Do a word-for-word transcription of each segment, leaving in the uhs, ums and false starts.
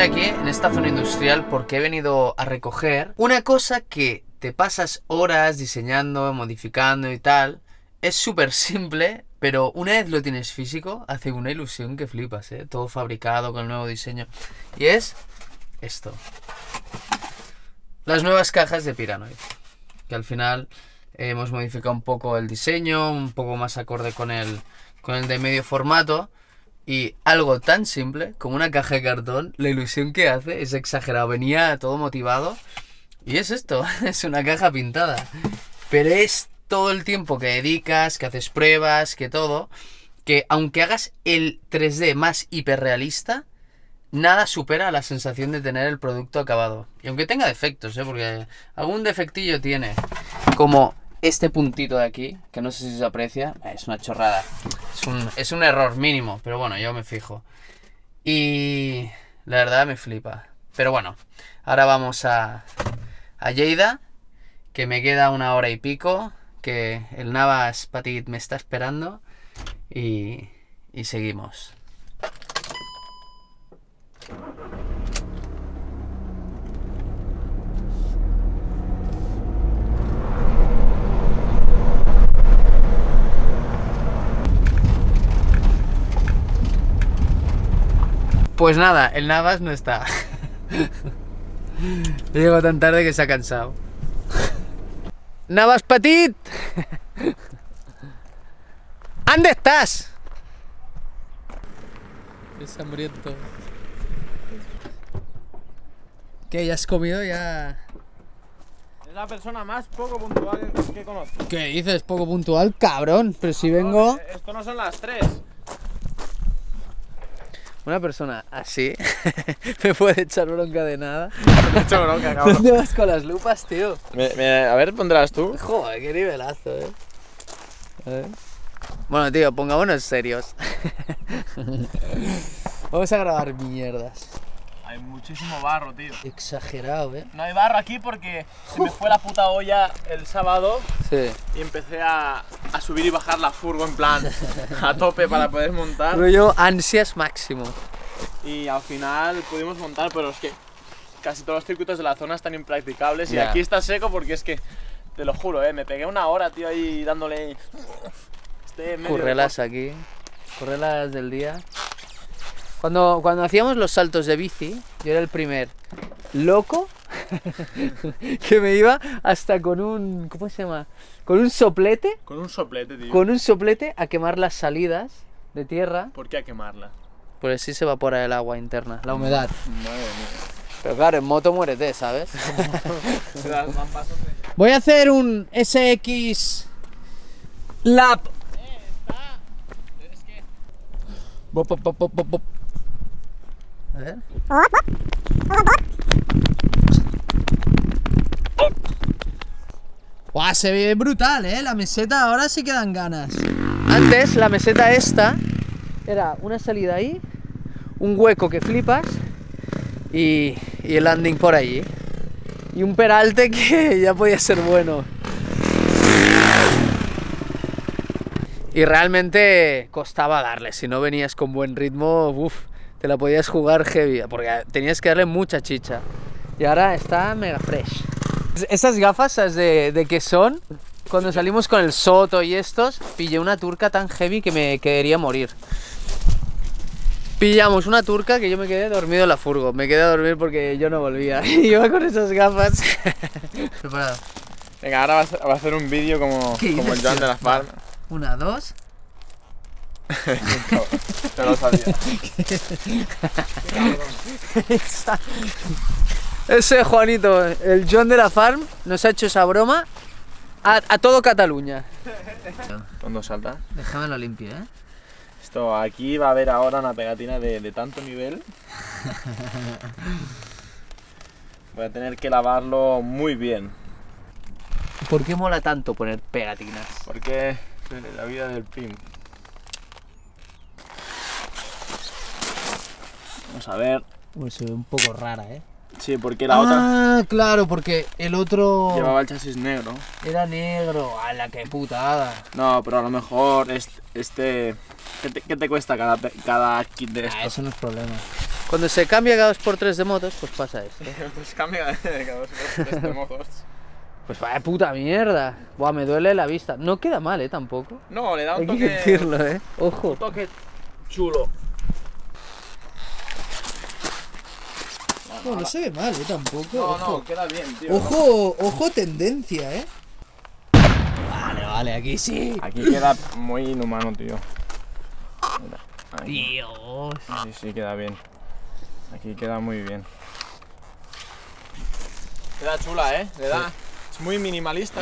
aquí en esta zona industrial porque he venido a recoger una cosa que te pasas horas diseñando, modificando y tal. Es súper simple, pero una vez lo tienes físico, hace una ilusión que flipas, ¿eh? Todo fabricado con el nuevo diseño. Y es esto. Las nuevas cajas de Piranoid. Que al final eh, hemos modificado un poco el diseño, un poco más acorde con el, con el de medio formato. Y algo tan simple como una caja de cartón, la ilusión que hace es exagerado. Venía todo motivado. Y es esto, es una caja pintada. Pero es todo el tiempo que dedicas, que haces pruebas, que todo, que aunque hagas el tres D más hiperrealista, nada supera la sensación de tener el producto acabado. Y aunque tenga defectos, ¿eh? Porque algún defectillo tiene. Como este puntito de aquí, que no sé si se aprecia, es una chorrada. Es un, es un error mínimo, pero bueno, yo me fijo. Y la verdad me flipa. Pero bueno, ahora vamos a, a Lleida, que me queda una hora y pico, que el Navas Petit me está esperando y, y seguimos. Pues nada, el Navas no está. Llego tan tarde que se ha cansado. Navas Petit, ¿dónde estás? Es hambriento. ¿Qué? ¿Ya has comido? Ya. Es la persona más poco puntual que conozco. ¿Qué dices? Poco puntual, cabrón. Pero si vengo. Esto no son las tres. Una persona así me puede echar bronca de nada. Me he hecho bronca, cabrón. ¿Dónde vas con las lupas, tío? Me, me, a ver, pondrás tú. Joder, qué nivelazo, eh. A ver. Bueno, tío, pongámonos serios. Vamos a grabar mierdas. Hay muchísimo barro, tío. Exagerado, eh. No hay barro aquí porque se me fue la puta olla el sábado. Sí. Y empecé a, a subir y bajar la furgo en plan a tope para poder montar. Rollo ansias máximo. Y al final pudimos montar, pero es que casi todos los circuitos de la zona están impracticables. Yeah. Y aquí está seco porque es que, te lo juro, eh, me pegué una hora, tío, ahí dándole. Este medio Currelas aquí. Currelas del día. Cuando, cuando hacíamos los saltos de bici, yo era el primer loco que me iba hasta con un, ¿cómo se llama? Con un soplete, Con un soplete, tío. con un soplete a quemar las salidas de tierra, ¿Por qué a quemarla? pues así se evapora el agua interna, la humedad. Madre mía. Pero claro, en moto muérete, ¿sabes? Se dan más pasos de... Voy a hacer un S X lap. Eh, está. Es que... Bop, bop, bop, bop, bop. A ver. ¡Guau! Se ve brutal, ¿eh? La meseta ahora sí que dan ganas. Antes, la meseta esta era una salida ahí, un hueco que flipas y, y el landing por allí. Y un peralte que ya podía ser bueno. Y realmente costaba darle. Si no venías con buen ritmo, uff, te la podías jugar heavy, porque tenías que darle mucha chicha. Y ahora está mega fresh. Esas gafas, ¿sabes de, de qué son? Cuando salimos con el Soto y estos, pillé una turca tan heavy que me quería morir. Pillamos una turca que yo me quedé dormido en la furgo. Me quedé a dormir porque yo no volvía. Y iba con esas gafas. Preparado. Venga, ahora vas a, va a hacer un vídeo como, como el Joan de la Farm. Una, dos. Te lo sabía. Ese Juanito, el John de la Farm, nos ha hecho esa broma a, a todo Cataluña. ¿Cuándo salta? Déjamelo limpio, ¿eh? Esto, aquí va a haber ahora una pegatina de, de tanto nivel. Voy a tener que lavarlo muy bien. ¿Por qué mola tanto poner pegatinas? Porque es la vida del pin. Vamos a ver. Pues se ve un poco rara, ¿eh? Sí, porque la otra Ah, claro, porque el otro llevaba el chasis negro. era negro. ¡Hala, qué putada! No, pero a lo mejor este... este ¿qué, te, qué te cuesta cada, pe- cada kit de Ah, estos? eso no es problema. Cuando se cambia cada dos por tres de motos, pues pasa esto. Pues cambia de cada dos por tres de motos. Pues vaya puta mierda. Buah, me duele la vista. No queda mal, eh, tampoco. No, le da un Hay toque... que decirlo, eh. Ojo. Un toque chulo. No, no se ve mal, eh, tampoco. No, ojo. no, queda bien, tío. Ojo, ojo tendencia, eh. Vale, vale, aquí sí. Aquí queda muy inhumano, tío. Mira, ahí. Dios. Sí, sí, queda bien. Aquí queda muy bien. Queda chula, ¿eh? Le da... Es muy minimalista.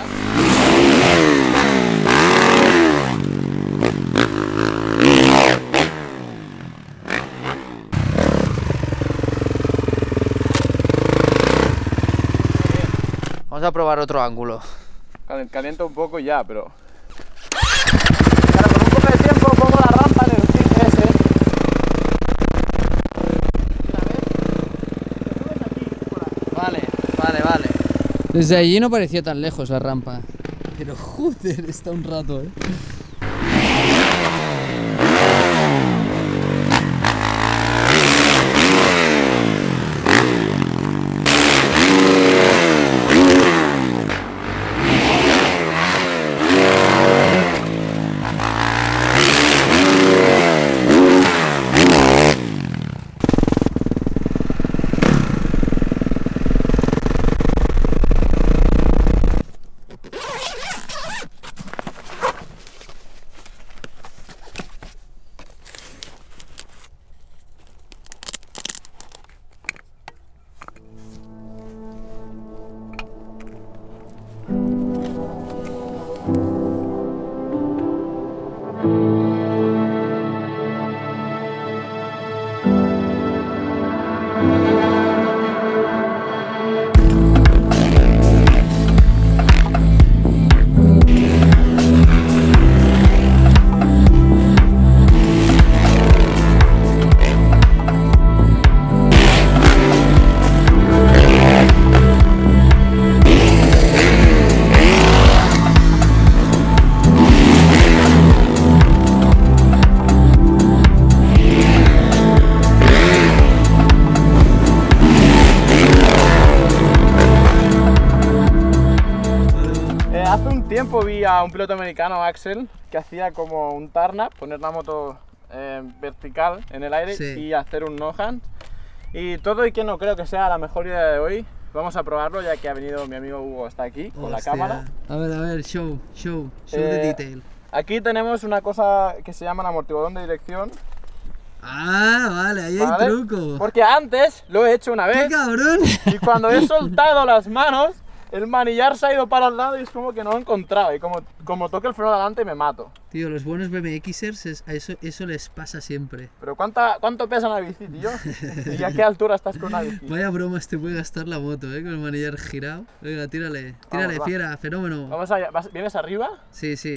Vamos a probar otro ángulo. Cal- Calienta un poco y ya, pero... Claro, con un poco de tiempo pongo la rampa en el kit ese. Vale, vale, vale. Desde allí no parecía tan lejos la rampa. Pero joder, está un rato, eh. Vi a un piloto americano, Axel, que hacía como un turn-up, poner la moto eh, vertical en el aire, Sí. y hacer un no-hand. Y todo y que no creo que sea la mejor idea de hoy, vamos a probarlo ya que ha venido mi amigo Hugo, está aquí con la Hostia. cámara. A ver, a ver, show, show, show Eh, the detail. Aquí tenemos una cosa que se llama el amortiguador de dirección. Ah, vale, ahí ¿vale? hay truco. Porque antes lo he hecho una ¡Qué vez cabrón! y cuando he soltado las manos, el manillar se ha ido para el lado y es como que no lo encontraba. Y como, como toque el freno de adelante me mato. Tío, los buenos BMXers, es- a eso, eso les pasa siempre. Pero ¿cuánta, ¿cuánto pesa una bici, tío? ¿Y a qué altura estás con una bici? Vaya bromas te puede gastar la moto, eh, con el manillar girado. Venga, tírale, tírale, va. fiera, fenómeno. Vamos allá. ¿Vas- ¿Vienes arriba? Sí, sí.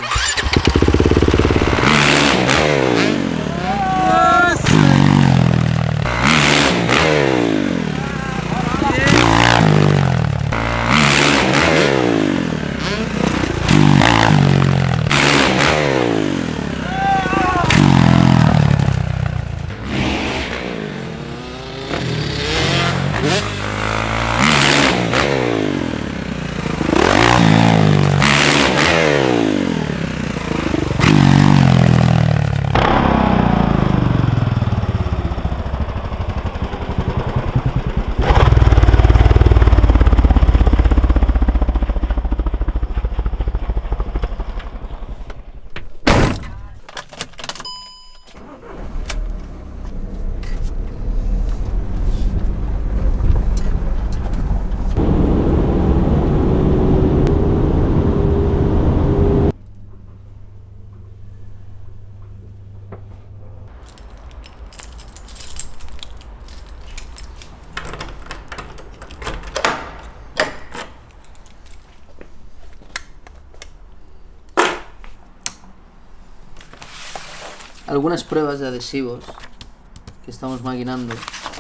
Algunas pruebas de adhesivos que estamos maquinando.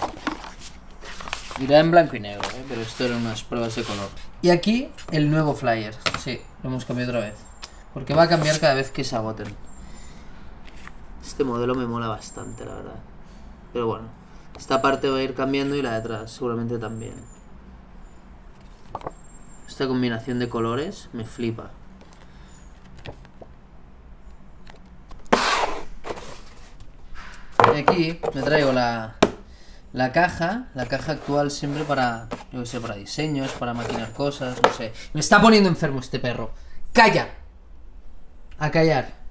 Irá en blanco y negro, ¿eh? Pero esto eran unas pruebas de color. Y aquí el nuevo flyer. Sí, lo hemos cambiado otra vez. Porque va a cambiar cada vez que se agoten. Este modelo me mola bastante, la verdad. Pero bueno, Esta parte va a ir cambiando y la de atrás seguramente también. Esta combinación de colores me flipa. Y aquí me traigo la, la caja, la caja actual siempre para, yo qué sé, para diseños, para maquinar cosas, no sé. Me está poniendo enfermo este perro. ¡Calla! A callar.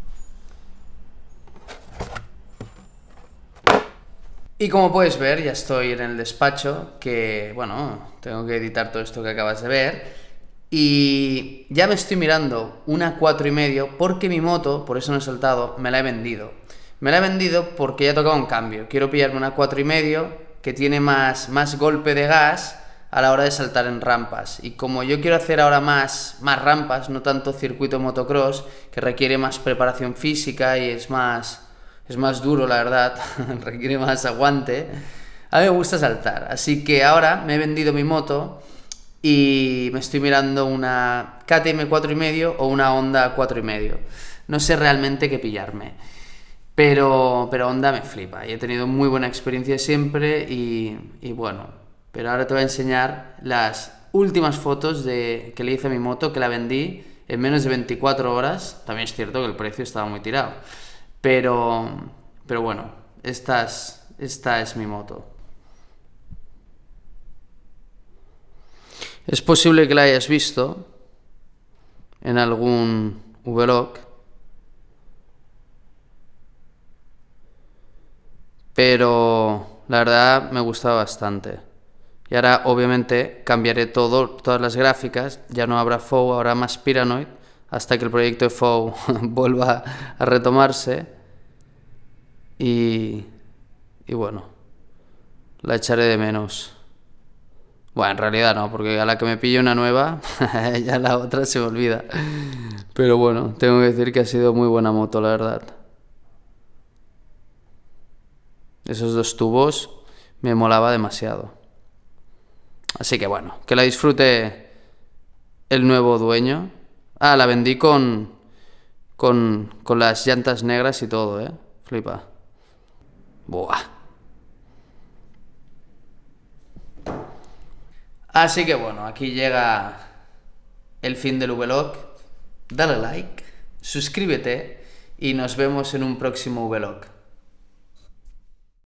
Y como puedes ver, ya estoy en el despacho, que, bueno, tengo que editar todo esto que acabas de ver. Y ya me estoy mirando una cuatro y medio porque mi moto, por eso no he saltado, me la he vendido. Me la he vendido porque ya he tocado un cambio. Quiero pillarme una cuatro y medio que tiene más, más golpe de gas a la hora de saltar en rampas. Y como yo quiero hacer ahora más, más rampas, no tanto circuito motocross, que requiere más preparación física y es más... Es más duro, la verdad, requiere más aguante. A mí me gusta saltar, así que ahora me he vendido mi moto y me estoy mirando una K T M cuatro y medio o una Honda cuatro y medio. No sé realmente qué pillarme, pero, pero Honda me flipa y he tenido muy buena experiencia siempre y, y bueno, pero ahora te voy a enseñar las últimas fotos de, que le hice a mi moto, que la vendí en menos de veinticuatro horas. También es cierto que el precio estaba muy tirado. Pero, pero bueno, esta es, esta es mi moto. Es posible que la hayas visto en algún vlog, pero la verdad me gustaba bastante. Y ahora obviamente cambiaré todo, todas las gráficas, ya no habrá F O W, habrá más Piranoid, hasta que el proyecto de F O W vuelva a retomarse. Y, y bueno, la echaré de menos. Bueno, en realidad no, porque a la que me pille una nueva, ya la otra se me olvida. Pero bueno, tengo que decir que ha sido muy buena moto, la verdad. Esos dos tubos me molaba demasiado. Así que bueno, que la disfrute el nuevo dueño. Ah, la vendí con, con, con las llantas negras y todo, ¿eh? Flipa. Buah. Así que bueno, aquí llega el fin del vlog. Dale like, suscríbete y nos vemos en un próximo vlog.